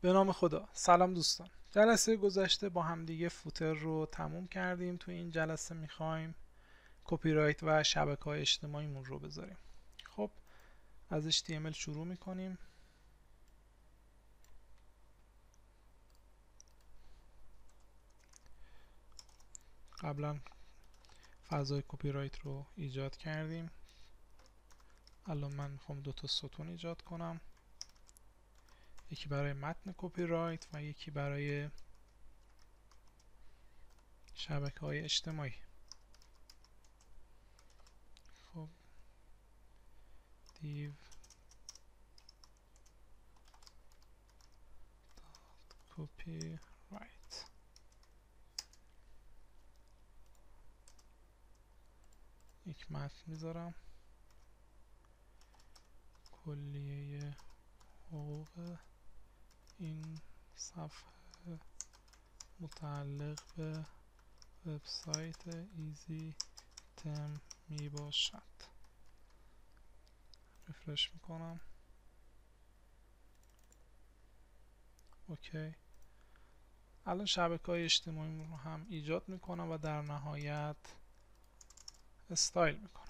به نام خدا. سلام دوستان. جلسه گذشته با همدیگه فوتر رو تموم کردیم. تو این جلسه میخوایم کپی رایت و شبکه‌های اجتماعیمون رو بذاریم. خب از HTML شروع میکنیم. قبلا فضای کپی رایت رو ایجاد کردیم. الان من میخوام دو تا ستون ایجاد کنم، یکی برای متن کپی رایت و یکی برای شبکه‌های اجتماعی. خب div copy right. یک متن میذارم. کلیه حقوق این صفحه متعلق به وبسایت ایزی تم می باشد. رفرش میکنم. اوکی. الان شبکه‌های اجتماعی رو هم ایجاد میکنم و در نهایت استایل میکنم.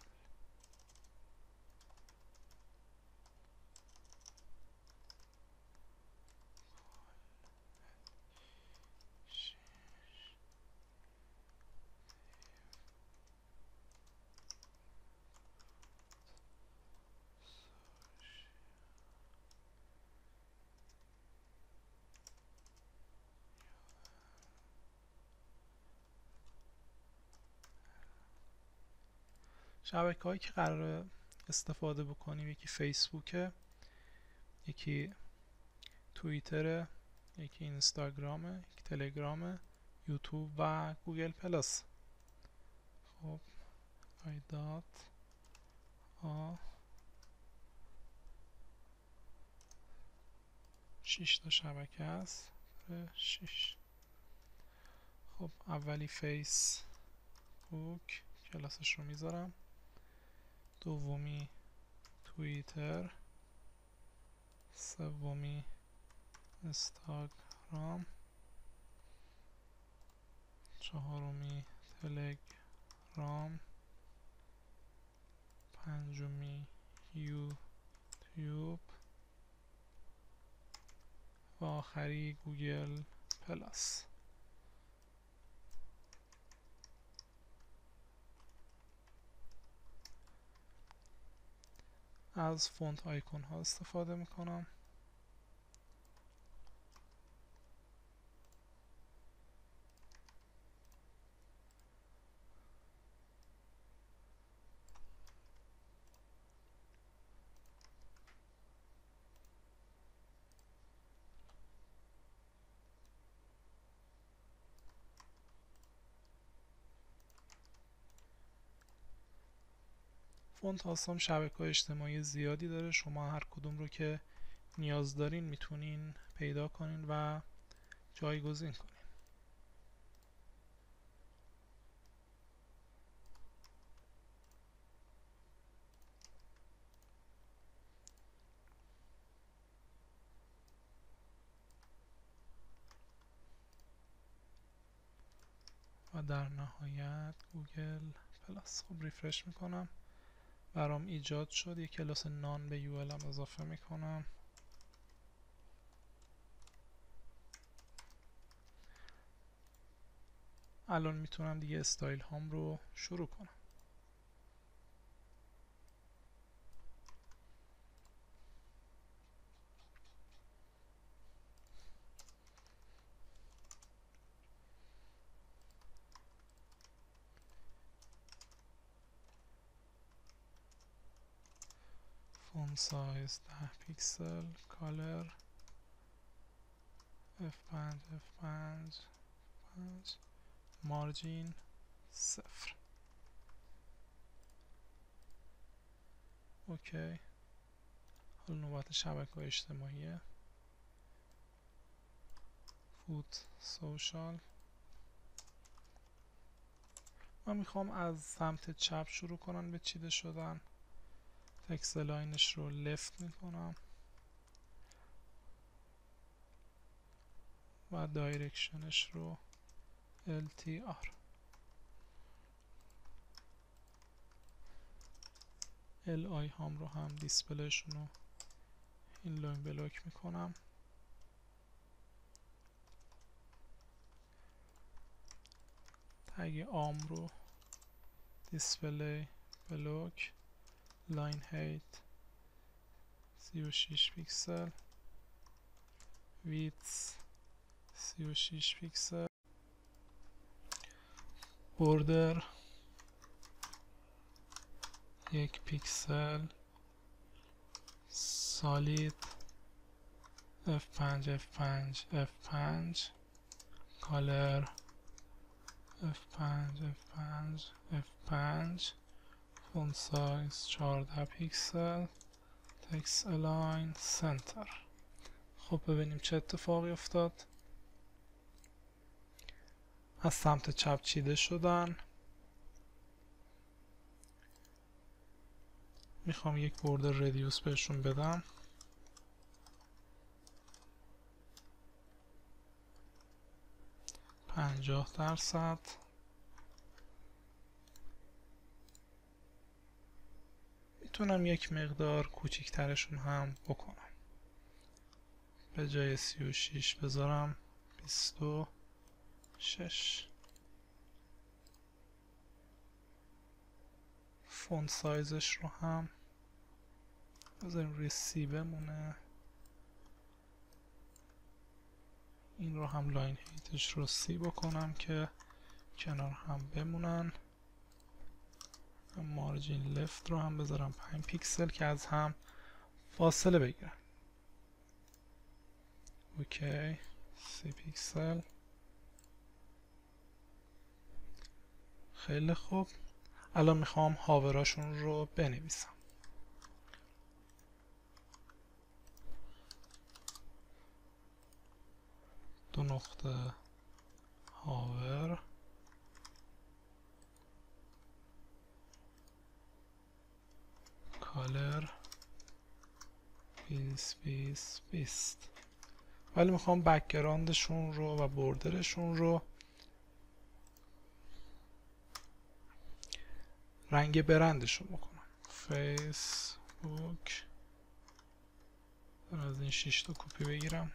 شبکه هایی که قرار استفاده بکنیم یکی فیسبوکه، یکی توییتره، یکی اینستاگرامه، یکی تلگرامه، یوتیوب و گوگل پلاس. خب دات آ 6 تا شبکه است. 6. خب اولی فیسبوک کلاسش رو میذارم، دومی توییتر، سومی اینستاگرام، چهارمی تلگرام، پنجمی یوتیوب و آخری گوگل پلاس. از فونت آیکون ها استفاده میکنم. فونت هاستم شبکه‌های اجتماعی زیادی داره. شما هر کدوم رو که نیاز دارین میتونین پیدا کنین و جایگزین کنین. و در نهایت گوگل پلاس. خب ریفرش میکنم، برام ایجاد شد. یک کلاس نان به یو هم اضافه میکنم. الان میتونم دیگه استایل هام رو شروع کنم. فون سایز 10 پیکسل، کالر F5 مارجین 0. اوکی. حالا نوبت شبکه‌های اجتماعیه. فوت سوشال. من میخوام از سمت چپ شروع کنم به چیده شدن. تکست لاینش رو لفت میکنم. و دایرکشنش رو LTR. LI هام رو هم دیسپلیشون رو این لاین بلاک میکنم. تگ آم رو دیسپلی بلاک، لاین هایت 36 پیکسل، ویدث 36 پیکسل، بوردر 1 پیکسل، سالید F5 F5 F5، کالر F5 F5 F5، فونت سایز 14 پیکسل، تکست الاین سنتر. خب ببینیم چه اتفاقی افتاد. از سمت چپ چیده شدن. میخوام یک بوردر ردیوس بهشون بدم. %50. میتونم یک مقدار کوچیکترشون هم بکنم. به جای 36 بذارم 26. فونت سایزش رو هم بذاریم روی سی بمونه. این رو هم لاین هیتش رو سی بکنم که کنار هم بمونن. مارجین لفت رو هم بذارم 5 پیکسل که از هم فاصله بگیرن. اوکی 3 پیکسل. خیلی خوب. الان میخوام هاوراشون رو بنویسم. دو نقطه هاور کالر 20 ولی میخوام بک‌گراندشون رو و بوردرشون رو رنگ برندشون بکنم. فیسبوک. از این 6 تا کپی بگیرم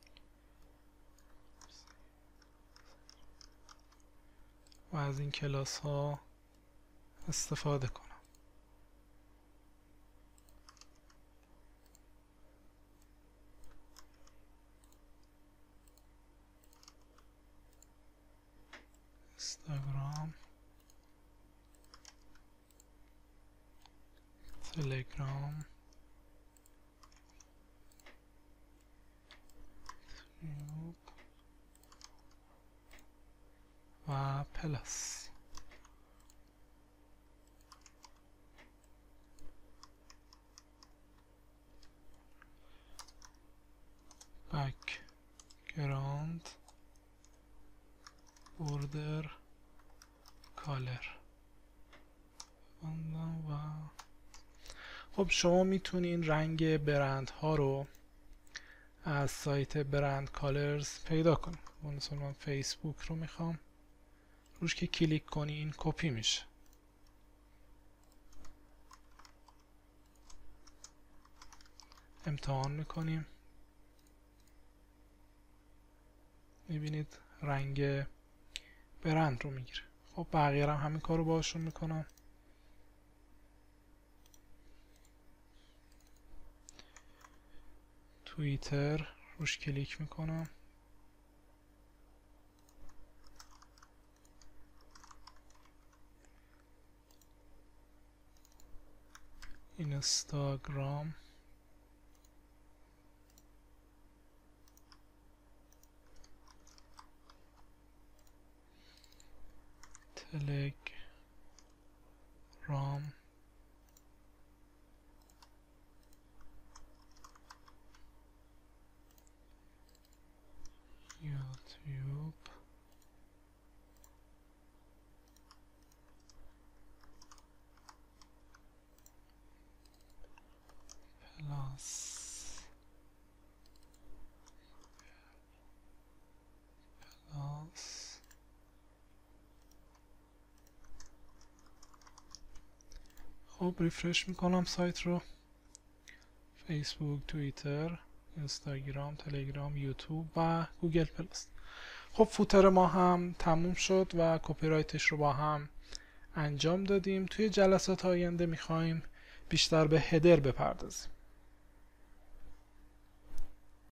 و از این کلاس ها استفاده کنم. اینستاگرام، تلگرام، یوتیوب و پلاس. بک گراند بوردر کالر. و خب شما میتونین رنگ برند ها رو از سایت برند کالرز پیدا کنید. مثلا من فیسبوک رو میخوام، روش که کلیک کنین کپی میشه. امتحان میکنیم. میبینید رنگ برند رو میگیره. خب بقیه هم همین کار رو باشون میکنم. توییتر روش کلیک میکنم. اینستاگرام، تلگرام، یوتیوب، پلاس، خب ریفرش میکنم سایت رو. فیسبوک، توییتر، اینستاگرام، تلگرام، یوتیوب و گوگل پلاس. خب فوتر ما هم تموم شد و کپی رایتش رو با هم انجام دادیم. توی جلسات آینده میخوایم بیشتر به هدر بپردازیم.